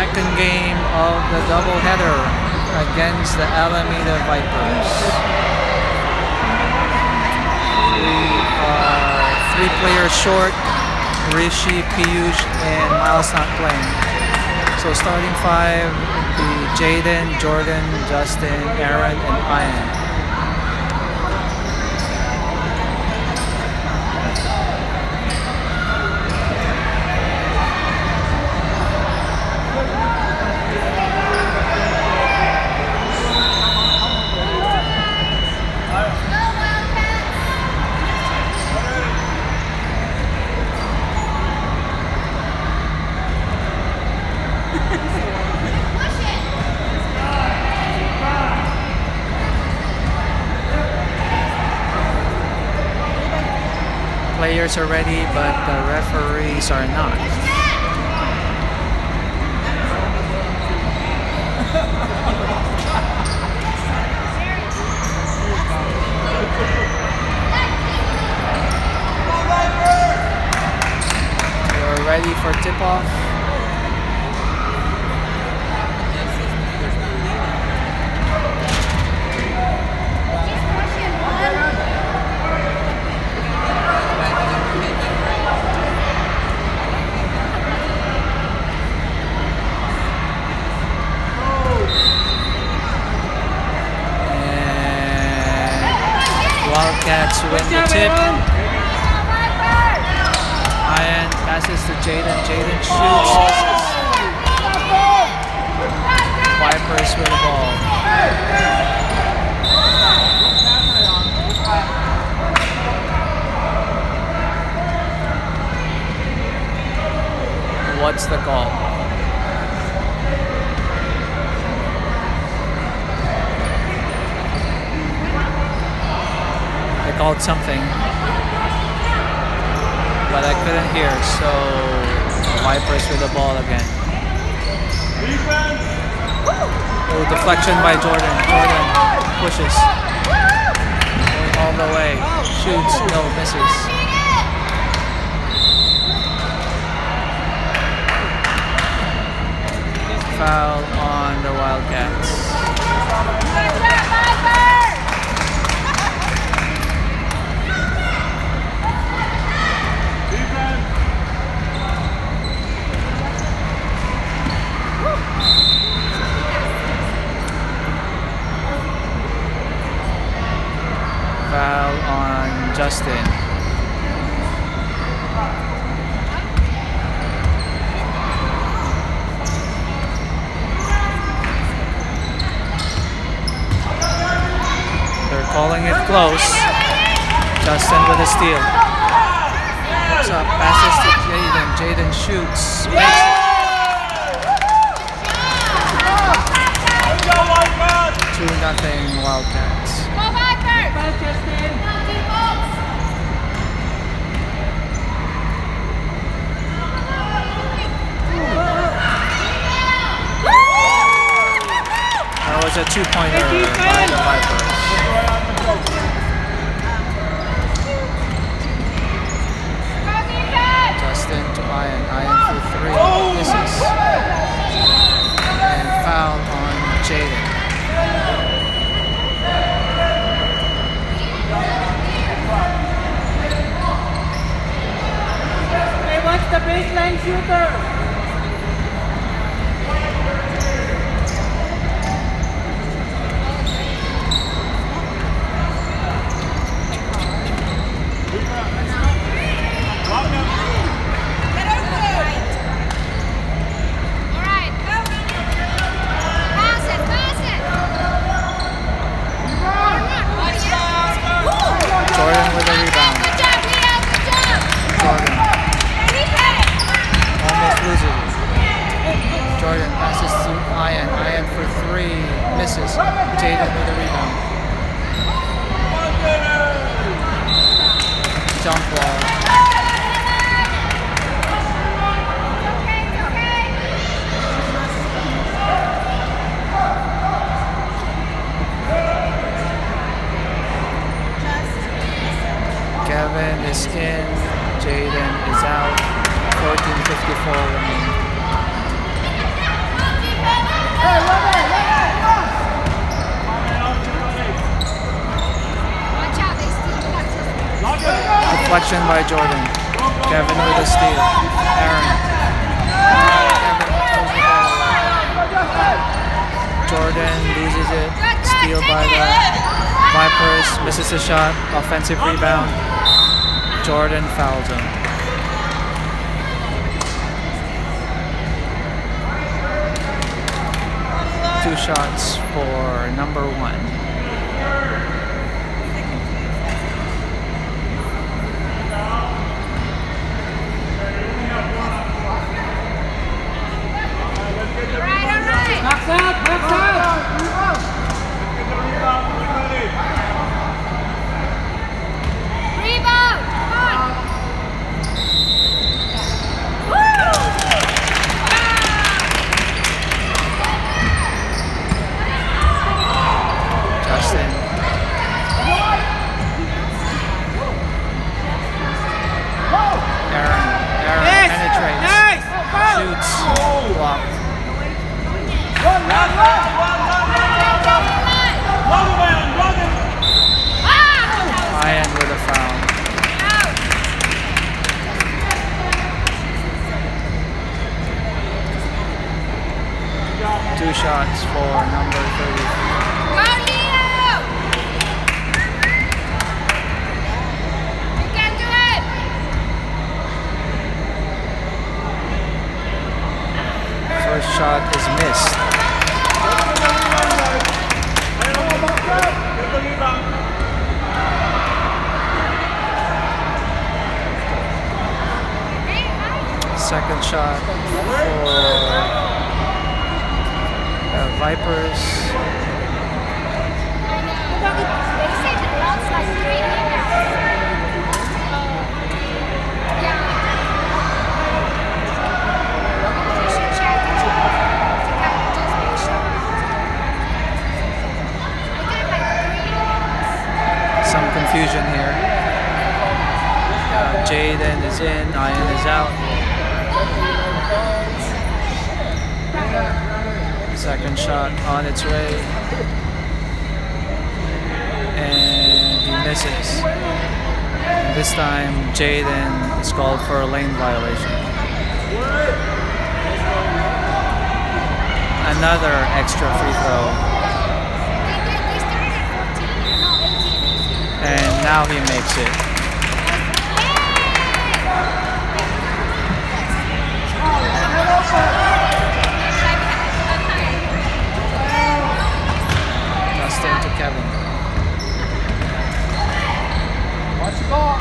second game of the doubleheader against the Alameda Vipers. We are 3 players short. Rishi, Piyush, and Miles not playing. So starting 5 would be Jaden, Jordan, Justin, Aaron, and Ian. Players are ready, but the referees are not. We're ready for tip-off. Wildcats win the tip. Ian passes to Jaden. Jaden shoots. Vipers with the ball. What's the call? They called something, but I couldn't hear, so Vipers with the ball again. Oh, deflection by Jordan. Jordan pushes. Going all the way. Shoots, no, misses. Foul on the Wildcats. Foul on Justin. They're calling it close. Justin with a steal. Looks up, passes to Jaden. Jaden shoots. Makes it. 2-0 Wildcats. That was a 2-pointer by the Vipers. Justin to Ian. Ian for 3. Misses. And foul on Jaden. Hey, what's the baseline shooter? Jordan with a rebound. Jordan. Almost loses it. Jordan passes to Ian. Ian for 3. Misses. Jaden with a rebound. Jump ball. Kevin is in, Jaden is out, 14:54 remaining. Deflection by Jordan. Kevin with a steal. Aaron. Jordan loses it. Steal by the Vipers. Misses the shot. Offensive rebound. Jordan fouls him. Two shots for number 1. Box out, box out. Rebound! Come on! Woo! Justin. Aaron penetrates. Shoots. Blocked. Ryan with a foul. Two shots for number 30. Go, Leo! You can do it! First shot is missed. Second shot for the Vipers. They said it lost like 3 minutes. Yeah. You should check it to kind of just make sure. I got like 3 minutes. Some confusion here. Jaden is in, Ian is out. Second shot on its way. And he misses. This time Jaden is called for a lane violation. Another extra free throw. They started at 14 and now 18. And now he makes it. Justin to Kevin. Watch the ball.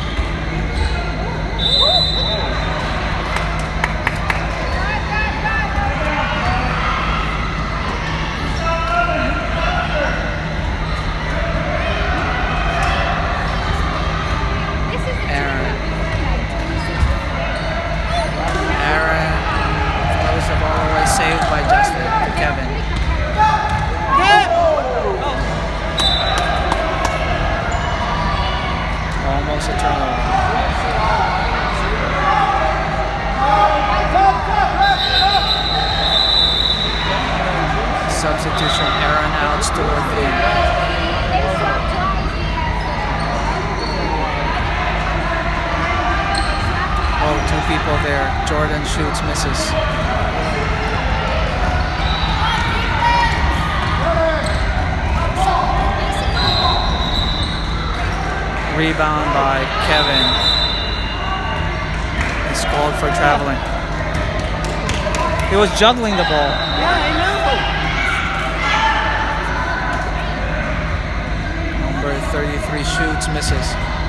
Saved by Justin to Kevin. Almost a turnover. Substitution, Aaron out, Stewart in. Oh, 2 people there. Jordan shoots, misses. Rebound by Kevin. He's called for traveling. He was juggling the ball. Yeah, I know. Number 33 shoots, misses.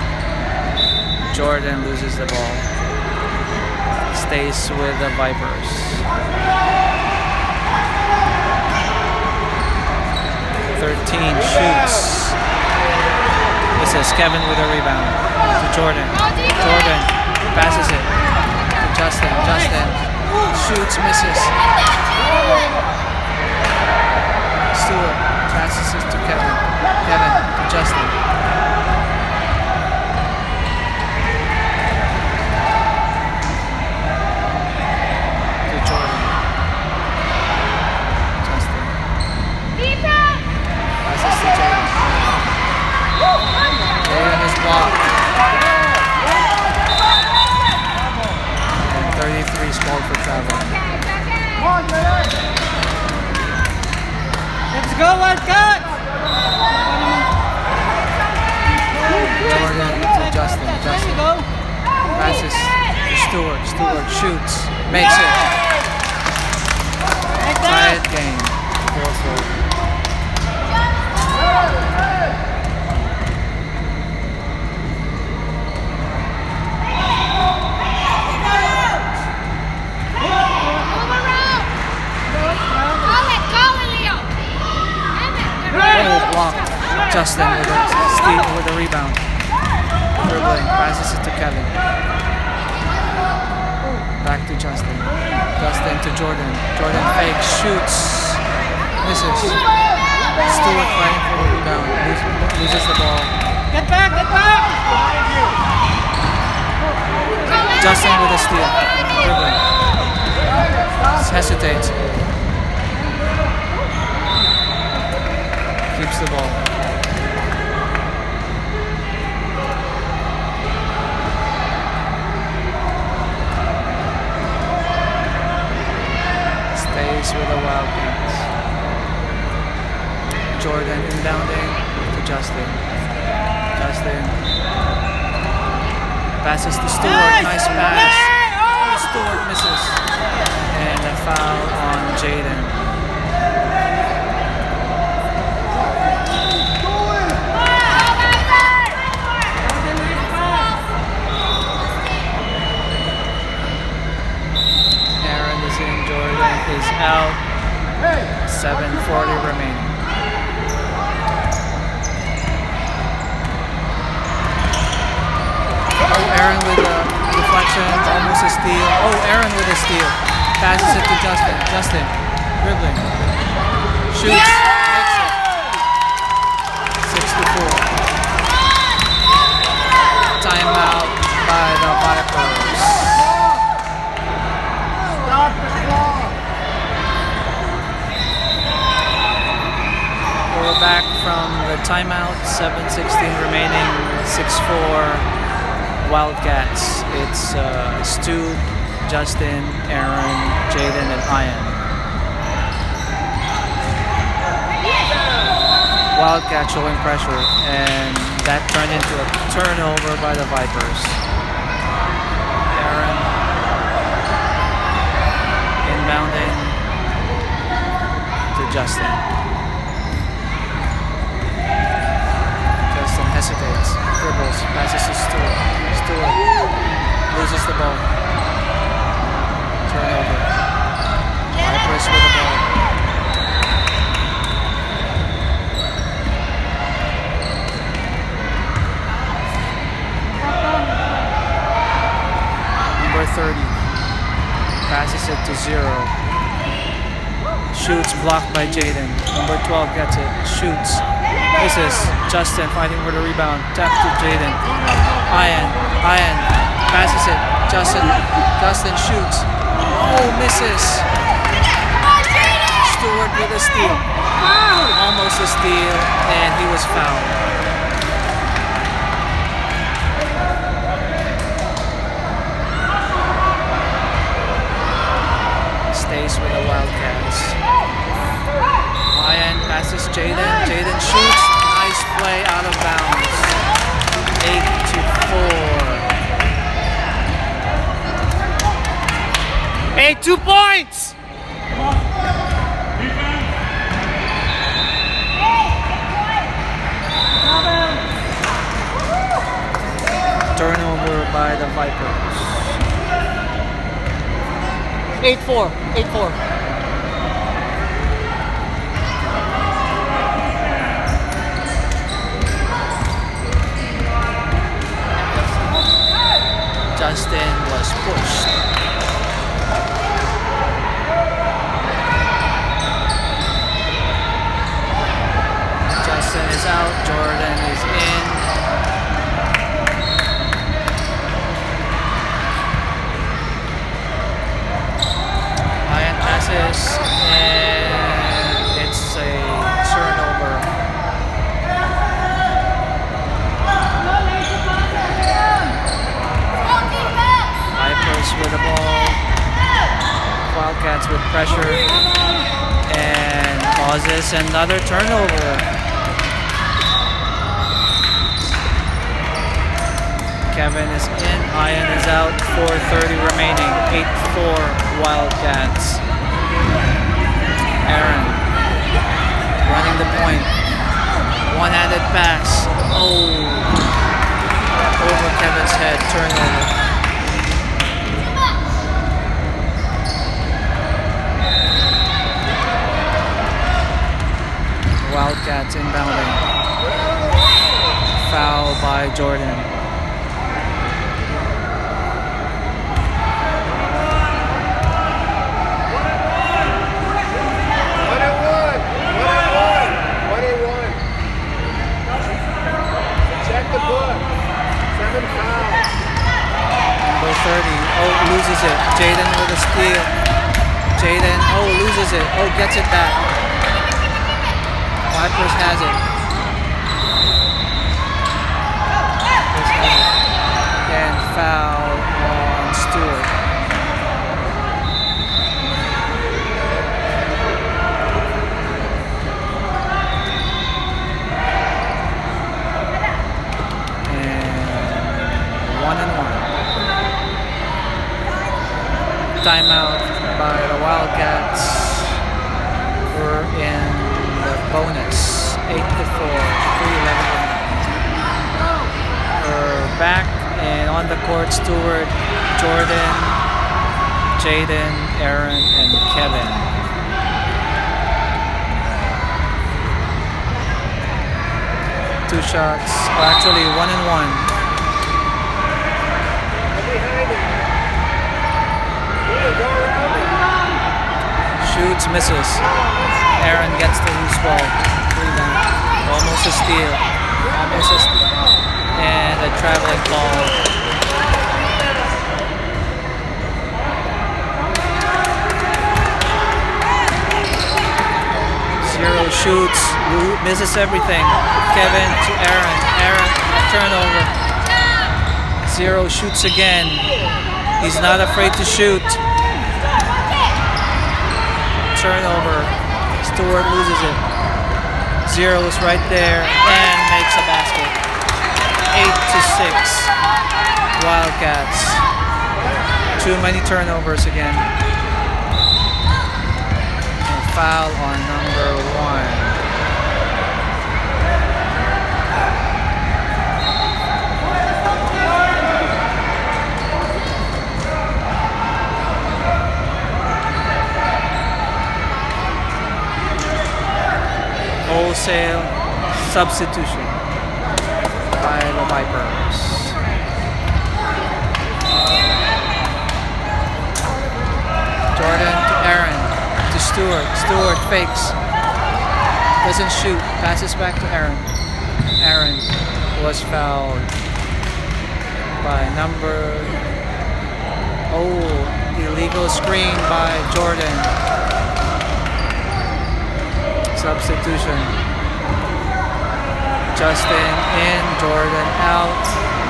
Jordan loses the ball. Stays with the Vipers. 13 shoots. This is Kevin with a rebound to Jordan. Jordan passes it to Justin. Justin shoots, misses. Stewart passes it to Kevin. Kevin to Justin. To Jordan. Justin. Passes to Jordan. Jordan is blocked. called for travel. Let's go, Wildcats! Jordan to Justin. There you Justin go. passes to Stewart. Stewart shoots. Makes it. Like that. Tied game. 4-4. Oh, block. Justin with a steal with a rebound. Dribbling, passes it to Kevin. Back to Justin. Justin to Jordan. Jordan fakes, shoots, misses. Stewart fighting for the rebound. Loses the ball. Get back, get back! Justin with a steal. Dribbling. Hesitates. Keeps the ball. Stays with the Wildcats. Jordan inbounding to Justin. Justin passes to Stewart. Nice pass. Oh, Stewart misses. And a foul on Jaden. Is out. 7:40 remaining. Oh, Aaron with a deflection, almost a steal. Oh, Aaron with a steal. Passes it to Justin. Justin, dribbling. Shoots. Makes it. 6-4. Timeout by the Vipers. Stop the clock! We're back from the timeout, 7:16 remaining, 6-4 Wildcats. It's Stu, Justin, Aaron, Jaden, and Ian. Wildcats showing pressure, and that turned into a turnover by the Vipers. Aaron inbounding to Justin. Hesitates, dribbles, passes to Stewart. Stewart loses the ball. Turnover. Vipers with the ball. Number 30 passes it to 0. Shoots, blocked by Jaden. Number 12 gets it, shoots. Misses. Justin fighting for the rebound. Tap to Jaden. Ian passes it. Justin shoots. Oh, misses. Stewart with a steal. Almost a steal, and he was fouled. Stays with the Wildcats. Ian passes Jaden. Jaden shoots. Nice play out of bounds. 8-4. 2 points! Turnover by the Vipers. 8-4. 8-4. Justin was pushed. Justin is out. Jordan is in. Ian passes, and it's a turnover. Vipers with the Wildcats with pressure and causes another turnover. Kevin is in, Ian is out, 4:30 remaining, 8-4 Wildcats. Aaron running the point, one-handed pass, oh, over Kevin's head, turnover. Wildcats inbounding. Foul by Jordan. Check the book. 7 fouls. Number 30. Oh, loses it. Jaden with a steal. Jaden, oh, loses it. Oh, gets it back. Vipers has it. And foul on Stewart. Timeout by the Wildcats. We're in the bonus, 8-4, 3:11. We're back and on the court, Stewart, Jordan, Jaden, Aaron, and Kevin. Two shots, well, actually 1-1. Shoots, misses. Aaron gets the loose ball. Rebound. Almost a steal. Almost a steal. And a traveling ball. Zero shoots. Misses everything. Kevin to Aaron. Aaron, turnover. Zero shoots again. He's not afraid to shoot. Turnover. Stewart loses it. Zero's right there and makes a basket. 8-6. Wildcats. Too many turnovers again. And foul on number 1. Wholesale substitution by the Vipers. Jordan to Aaron to Stewart. Stewart fakes. Doesn't shoot. Passes back to Aaron. Aaron was fouled by number... Oh, illegal screen by Jordan. Substitution. Justin in, Jordan out.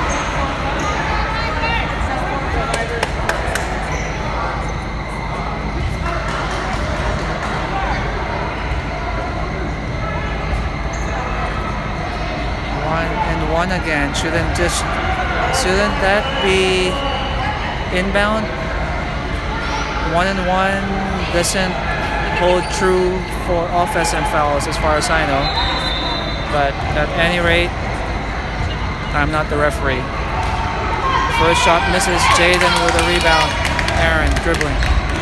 One again. Shouldn't that be inbound? 1-1 doesn't hold true for offensive fouls as far as I know. But at any rate, I'm not the referee. First shot misses. Jaden with a rebound. Aaron dribbling.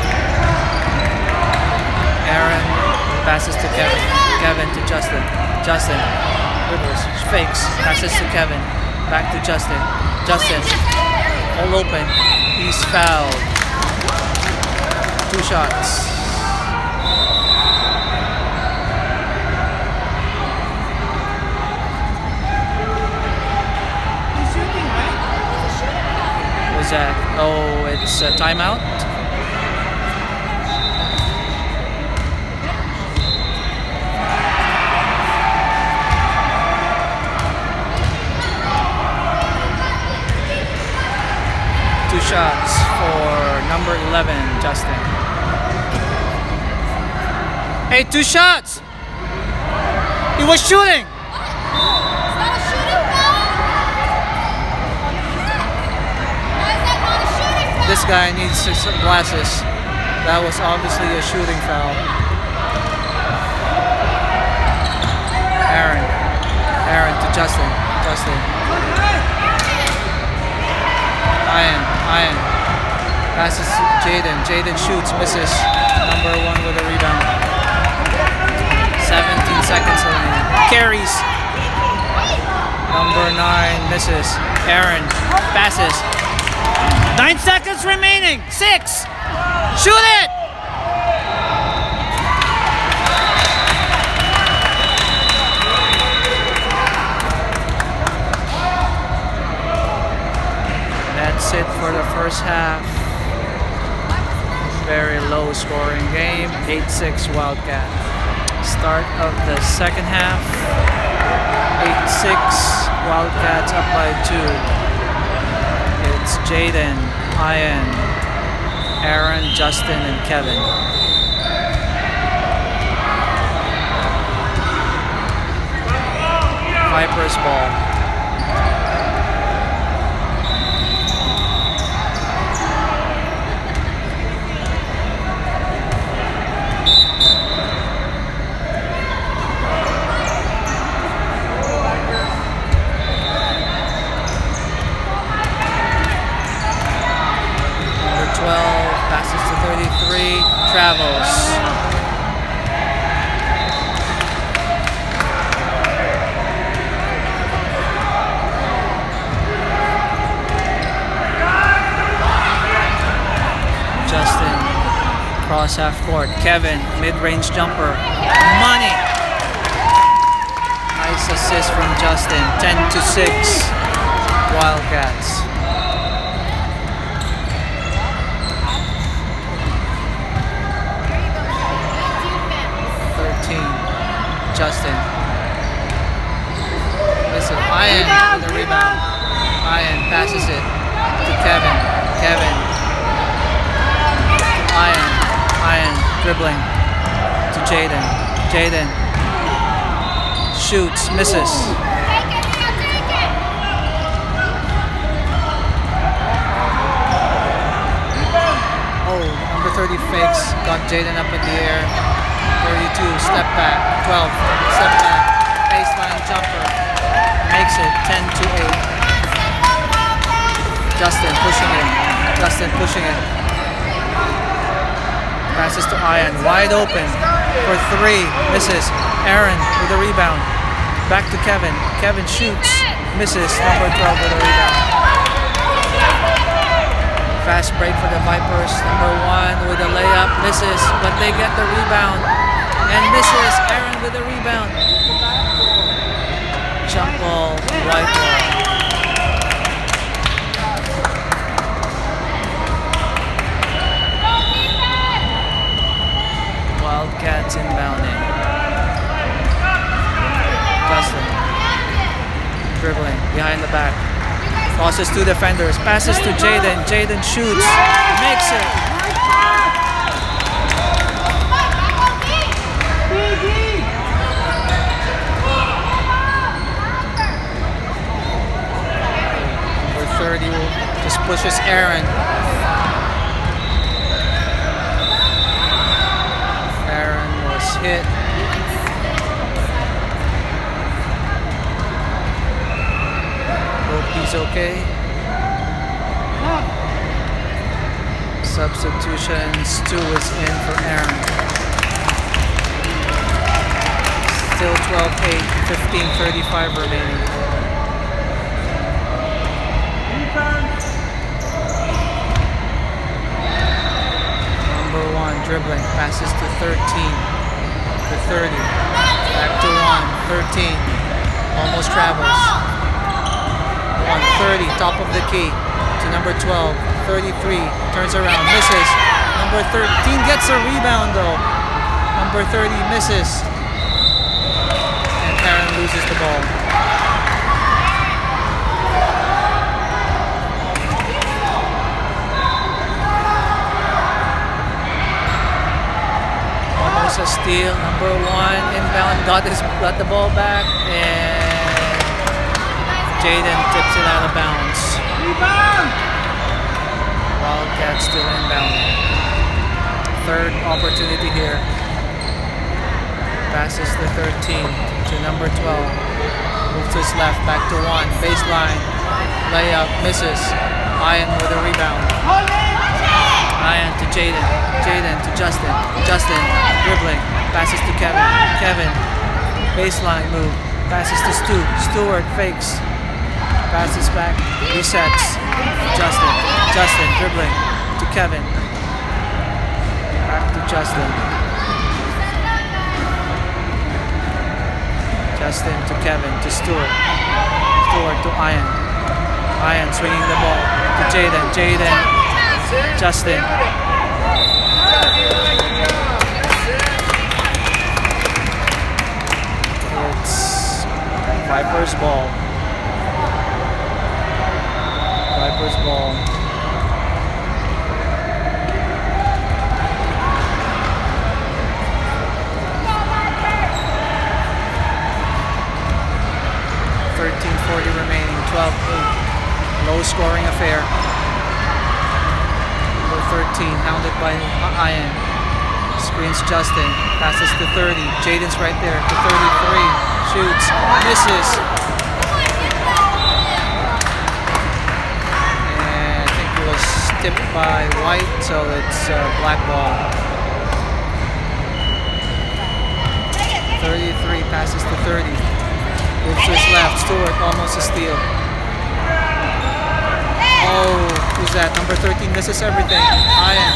Aaron passes to Kevin. Kevin to Justin. Justin dribbles, fakes, passes to Kevin. Back to Justin. Justin all open. He's fouled. 2 shots. Was that? Oh, it's a timeout. Two shots for number 11, Justin. Hey, 2 shots. He was shooting. Is that a shooting foul? Why is that not a shooting foul? This guy needs some glasses. That was obviously a shooting foul. Aaron to Justin. Ian. Passes to Jaden. Jaden shoots, misses. Number 1 with a rebound. 17 seconds remaining. Carries. Number 9 misses. Aaron passes. 9 seconds remaining. 6. Shoot it! That's it for the first half. Very low scoring game. 8-6 Wildcat. Start of the second half. 8-6 Wildcats up by 2. It's Jaden, Ian, Aaron, Justin, and Kevin. Vipers ball. Number 12 passes to 33, travels. Justin, cross half court. Kevin, mid-range jumper. Money! Nice assist from Justin. 10-6, Wildcats. Justin. Listen, Ian with the rebound. Ian passes it to Kevin. Kevin. Ian dribbling to Jaden. Jaden shoots, misses. Take it. Oh, number 30 fakes. Got Jaden up in the air. 32, step back. 12, step back. Baseline jumper. Makes it 10-8. Justin pushing it. Passes to Ian. Wide open for 3. Misses. Aaron with the rebound. Back to Kevin. Kevin shoots. Misses. Number 12 with the rebound. Fast break for the Vipers. Number 1 with a layup. Misses. But they get the rebound. And misses. Aaron with the rebound. Jump ball. White ball. Wildcats inbounding. Justin. Dribbling. Behind the back. Crosses 2 defenders. Passes to Jaden. Jaden shoots. Makes it. Number 30 just pushes Aaron. Aaron was hit. Hope he's okay. Substitutions. 2 is in for Aaron. Still 12-8, 15:35 remaining. Number 1 dribbling, passes to 13, to 30, back to 1, 13, almost travels. 1, 30, top of the key, to number 12, 33, turns around, misses. Number 13 gets a rebound though. Number 30 misses. And Aaron loses the ball. There's a steal. Number 1 inbound. Got the ball back, and Jaden tips it out of bounds. Rebound! Wildcats still inbound. Third opportunity here. Passes to 13 to number 12. Moves to his left, back to 1. Baseline. Layup, misses. Ian with a rebound. Ian to Jaden. Jaden to Justin. Justin dribbling. Passes to Kevin. Kevin. Baseline move. Passes to Stu. Stewart fakes. Passes back. Resets. Justin. Justin dribbling to Kevin. Back to Justin. Justin to Kevin to Stewart. Stewart to Ian. Ian swinging the ball to Jaden. Jaden. Justin. It's Vipers ball. Vipers ball. Remaining, 12-8. Low scoring affair. Number 13, hounded by Ian. Screens Justin. Passes to 30. Jaden's right there to 33. Shoots. Misses. And I think it was tipped by White, so it's black ball. 33 passes to 30. Moves to his left. Stewart, almost a steal. Oh, who's that? Number 13 misses everything. Ian.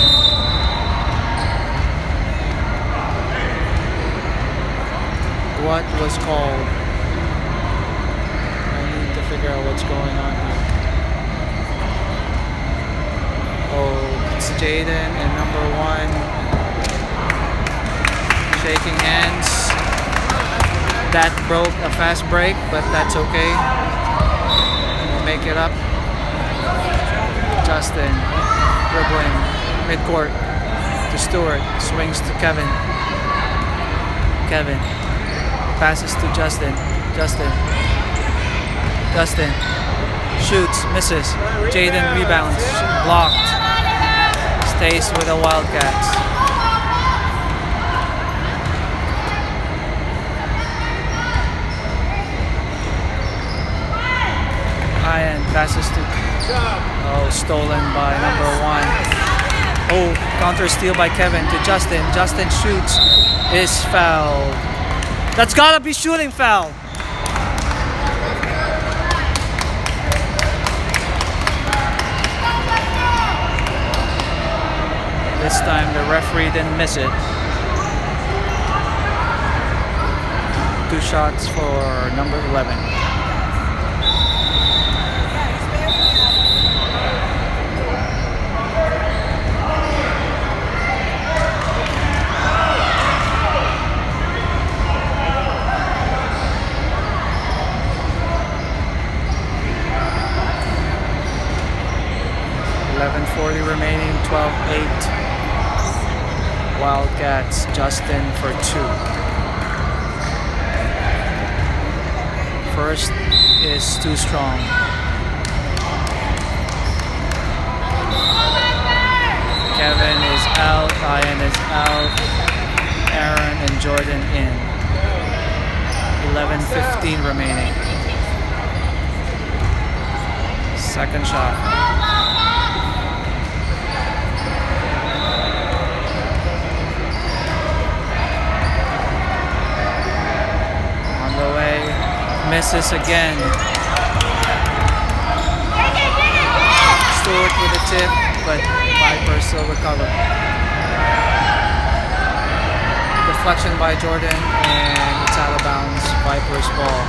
What was called? I need to figure out what's going on here. Oh, it's Jaden and number 1 shaking hands. That broke a fast break, but that's okay. We'll make it up. Justin dribbling midcourt to Stewart. Swings to Kevin. Kevin passes to Justin. Justin. Justin shoots, misses. Jaden rebounds, blocked. Stays with the Wildcats. Ian passes to stolen by number 1. Oh, counter steal by Kevin to Justin. Justin shoots, is fouled. That's gotta be shooting foul. This time the referee didn't miss it. 2 shots for number 11. .40 remaining, 12-8. Wildcats, Justin for 2. First is too strong. Kevin is out, Ian is out, Aaron and Jordan in. 11:15 remaining. Second shot. Misses again. Stewart with a tip, but Vipers still recover. Deflection by Jordan, and it's out of bounds. Vipers ball.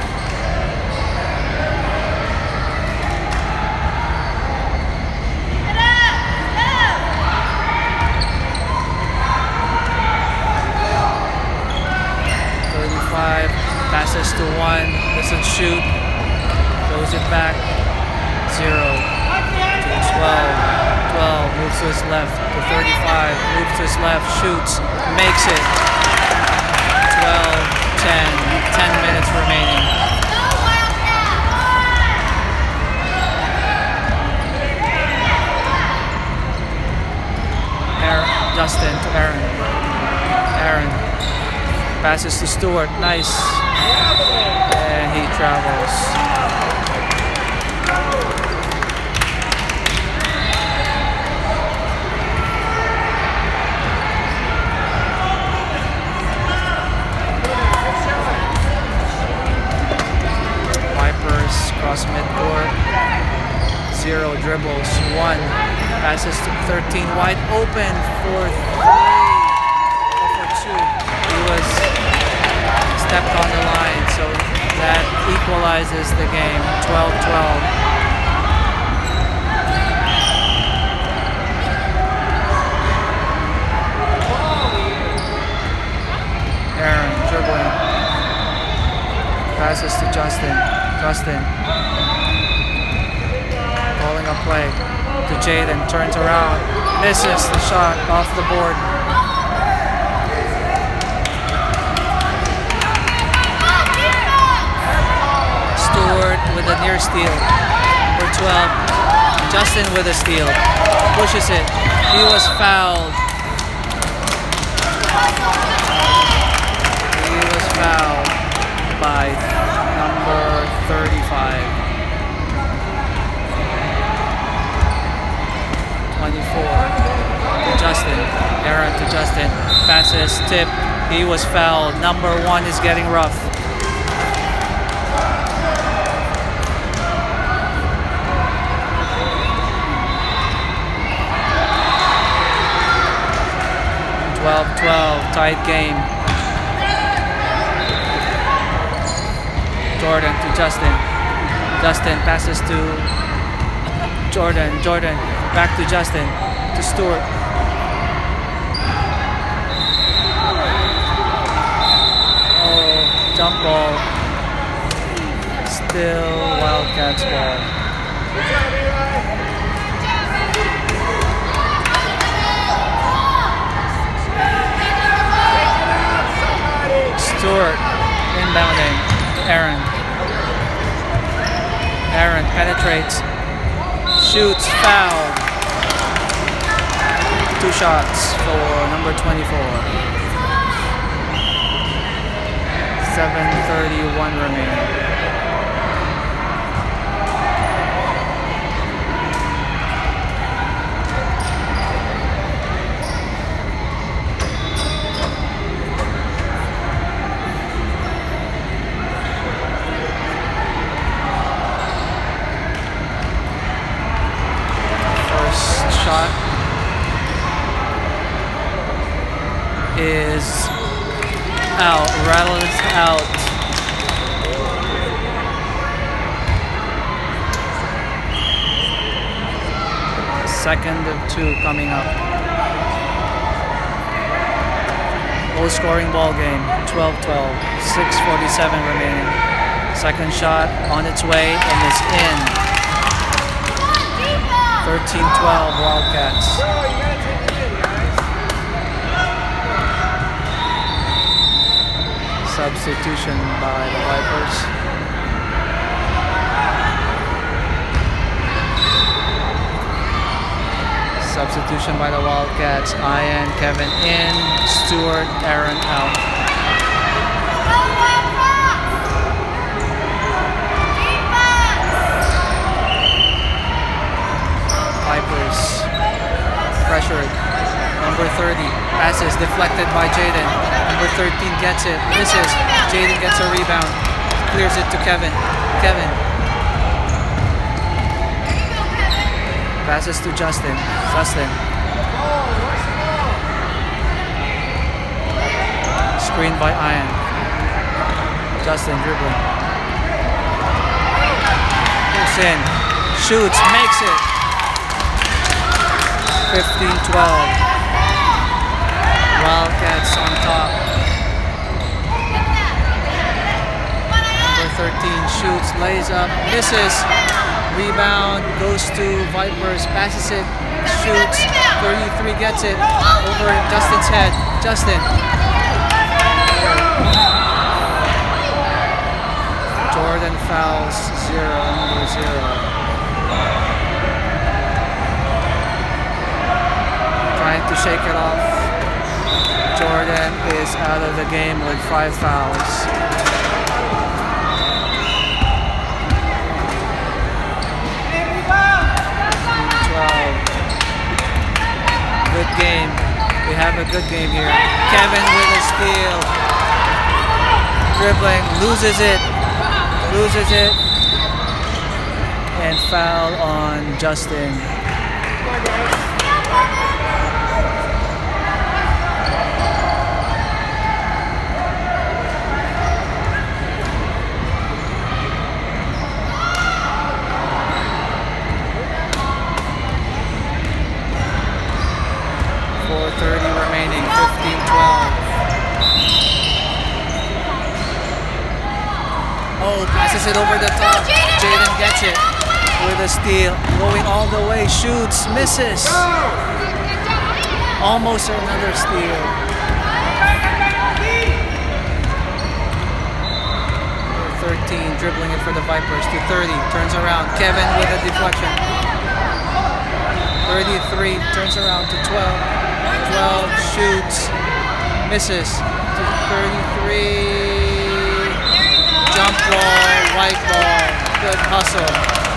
Passes to 1, doesn't shoot, throws it back, 0 to 12, 12, moves to his left to 35, moves to his left, shoots, makes it. 12-10, 10 minutes remaining. Justin to Aaron. Aaron passes to Stewart. Nice. And he travels. Vipers cross midcourt. 0 dribbles. 1. Passes to 13 wide open for 3 or 2. He was stepped on the line, so that equalizes the game. 12-12. Aaron dribbling. Passes to Justin. Justin calling a play. To Jaden, turns around, misses the shot off the board. Stewart with a near steal. Number 12, Justin with a steal. Pushes it. He was fouled. He was fouled by number 35. 24 to Justin. Aaron to Justin. Passes, tip. He was fouled. Number 1 is getting rough. Tied game. Jordan to Justin. Justin passes to Jordan. Jordan back to Justin. To Stewart. Oh, jump ball. Still Wildcats ball. Stewart inbounding. Aaron. Aaron penetrates. Shoots, foul. 2 shots for number 24. 7:31 remaining. Shot is out. Rattles out. Second of 2 coming up. Low scoring ball game. 12-12. 6:47 remaining. Second shot on its way and is in. 13-12 Wildcats. Substitution by the Vipers. Substitution by the Wildcats. Ian, Kevin in. Stewart, Aaron out. Vipers pressured. Number 30 passes deflected by Jaden. Number 13 gets it, misses. Jaden gets a rebound, clears it to Kevin. Kevin passes to Justin. Justin screened by Ian. Justin dribbling. Goes in, shoots, makes it. 15-12. Wildcats on top. Number 13 shoots, lays up, misses. Rebound goes to Vipers, passes it, shoots. 33 gets it over Justin's head. Justin. Jordan fouls 0-0. Trying to shake it off. Jordan is out of the game with 5 fouls. Good game. We have a good game here. Kevin with a steal. Dribbling, loses it, and foul on Justin. Remaining, 15-12. Oh, passes it over the top. Jaden gets it with a steal. Going all the way, shoots, misses. Almost another steal. 13, dribbling it for the Vipers to 30. Turns around. Kevin with a deflection. 33, turns around to 12. 12, shoots, misses to 33, jump ball, white ball, good hustle.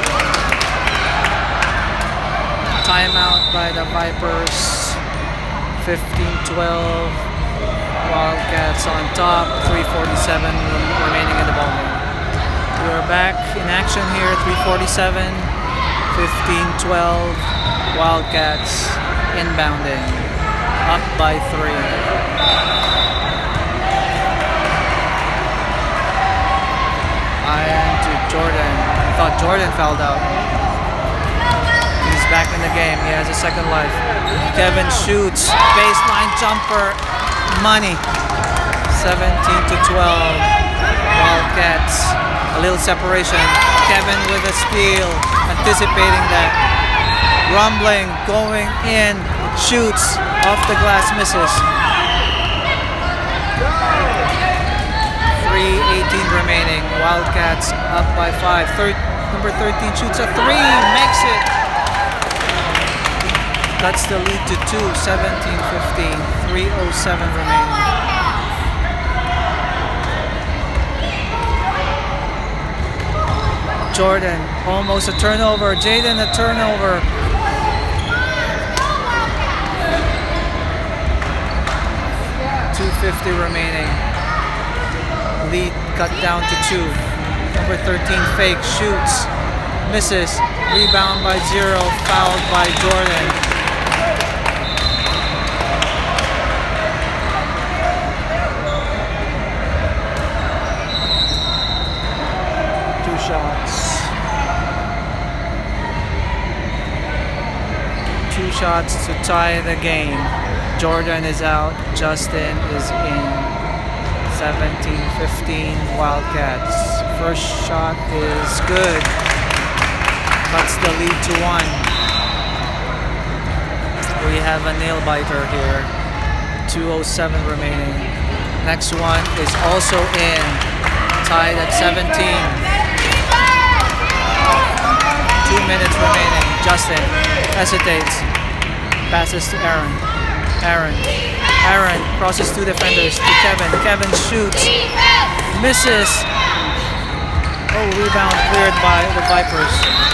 Timeout by the Vipers, 15-12, Wildcats on top, 3:47 remaining in the ballgame. We're back in action here, 3:47, 15-12, Wildcats inbounding. Up by 3. Ian to Jordan. I thought Jordan fouled out. He's back in the game. He has a second life. Kevin shoots. Baseline jumper. Money. 17-12. Wildcats. A little separation. Kevin with a steal. Anticipating that. Rumbling. Going in. Shoots. Off the glass, misses. 3:18 remaining. Wildcats up by 5. Number 13 shoots a 3, makes it. That's the lead to 2. 17-15. 3:07 remaining. Jordan, almost a turnover. Jaden, a turnover. 2:50 remaining. Lead cut down to 2. Number 13 fake, shoots, misses. Rebound by 0, fouled by Jordan. Two shots. 2 shots to tie the game. Jordan is out, Justin is in. 17-15 Wildcats. First shot is good. Cuts the lead to 1. We have a nail biter here. 2:07 remaining. Next one is also in. Tied at 17. 2 minutes remaining. Justin hesitates. Passes to Aaron. Aaron crosses 2 defenders to Kevin. Kevin shoots. Misses. Oh, rebound cleared by the Vipers.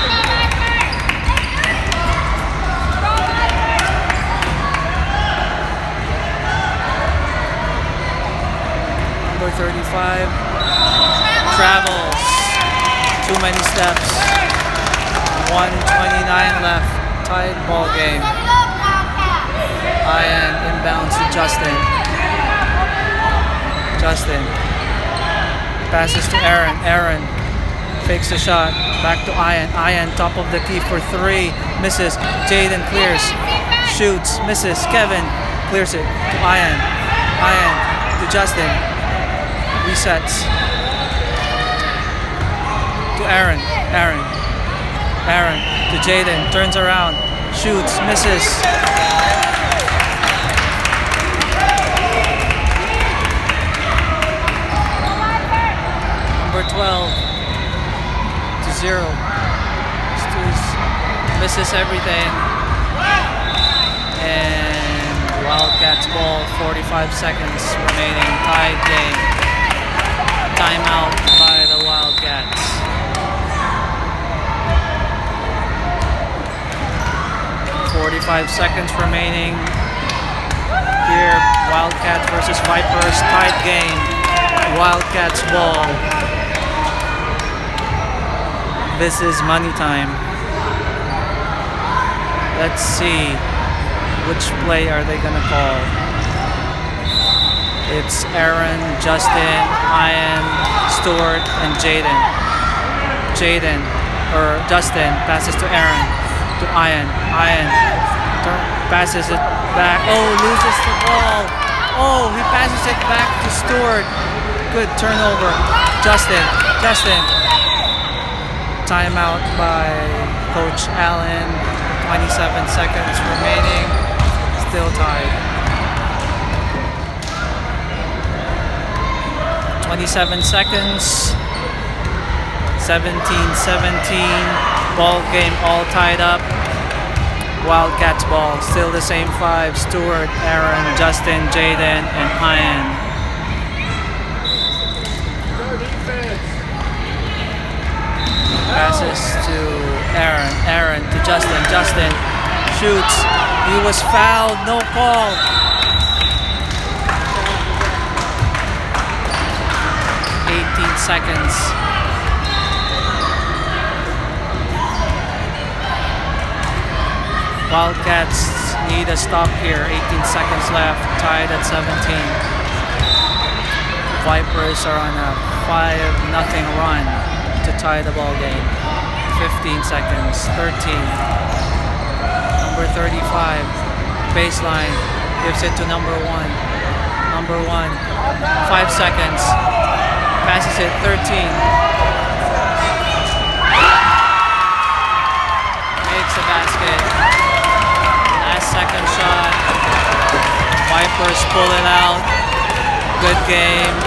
Number 35. Travels. Too many steps. 1:29 left. Tied ball game. Ian inbounds to Justin. Passes to Aaron. Aaron fakes the shot. Back to Ian. Ian top of the key for 3. Misses. Jaden clears. Shoots. Misses. Kevin clears it to Ian. Ian to Justin. Resets. To Aaron. Aaron to Jaden. Turns around. Shoots, misses. Number 12 to 0. Stews misses everything. And Wildcats ball, 45 seconds remaining, tied game. Timeout by the Wildcats. .45 seconds remaining. Here, Wildcats versus Vipers, tied game. Wildcats ball. This is money time. Let's see which play are they gonna call. It's Aaron, Justin, Ian, Stuart, and Jaden. Justin passes to Aaron, to Ian. Ian passes it back. Oh, loses the ball. Oh, he passes it back to Stuart. Good turnover. Justin. Timeout by Coach Allen. 27 seconds remaining. Still tied. 27 seconds. 17-17. Ball game all tied up. Wildcats ball. Still the same five. Stuart, Aaron, Justin, Jaden, and Ian. Passes to Aaron. Aaron to Justin. Justin shoots. He was fouled. No call. Seconds. Wildcats need a stop here. 18 seconds left. Tied at 17. Vipers are on a 5-0 run to tie the ball game. 15 seconds. 13. Number 35. Baseline. Gives it to number 1. Number 1. 5 seconds. Passes it, 13. Makes a basket. Last second shot. Vipers pull it out. Good game.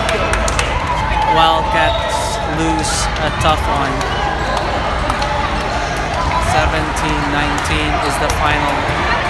Wildcats lose a tough one. 17-19 is the final.